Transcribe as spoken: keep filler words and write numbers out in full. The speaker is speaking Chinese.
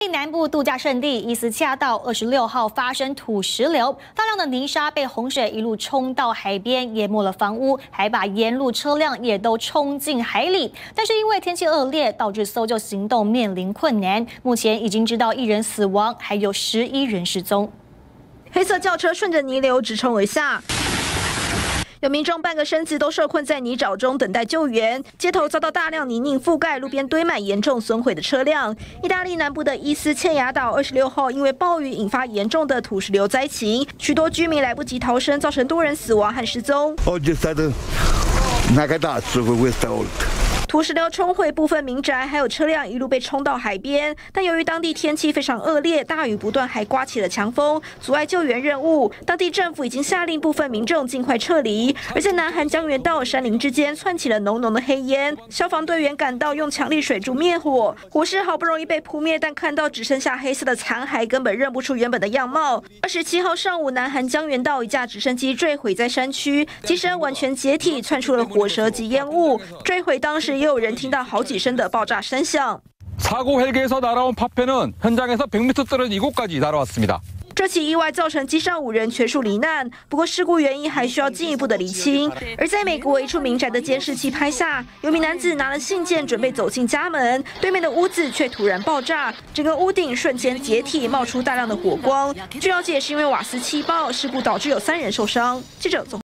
利南部度假胜地伊斯恰道二十六号发生土石流，大量的泥沙被洪水一路冲到海边，淹没了房屋，还把沿路车辆也都冲进海里。但是因为天气恶劣，导致搜救行动面临困难。目前已经知道一人死亡，还有十一人失踪。 黑色轿车顺着泥流直冲而下。 有民众半个身子都受困在泥沼中，等待救援。街头遭到大量泥泞覆盖，路边堆满严重损毁的车辆。意大利南部的伊斯切雅岛二十六号因为暴雨引发严重的土石流灾情，许多居民来不及逃生，造成多人死亡和失踪。 土石流冲毁部分民宅，还有车辆一路被冲到海边。但由于当地天气非常恶劣，大雨不断，还刮起了强风，阻碍救援任务。当地政府已经下令部分民众尽快撤离。而在南韩江原道山林之间窜起了浓浓的黑烟，消防队员赶到用强力水柱灭火，火势好不容易被扑灭，但看到只剩下黑色的残骸，根本认不出原本的样貌。二十七号上午，南韩江原道一架直升机坠毁在山区，机身完全解体，窜出了火舌及烟雾。坠毁当时。 也有人听到好几声的爆炸声响。 사고 헬기에서 날아온 파편은 현장에서 백 미터 떨어진 이곳까지 날아왔습니다. 这起意外造成机上五人全数罹难，不过事故原因还需要进一步的厘清。而在美国一处民宅的监视器拍下，有名男子拿了信件准备走进家门，对面的屋子却突然爆炸，整个屋顶瞬间解体，冒出大量的火光。据了解，是因为瓦斯气爆，事故导致有三人受伤。记者总。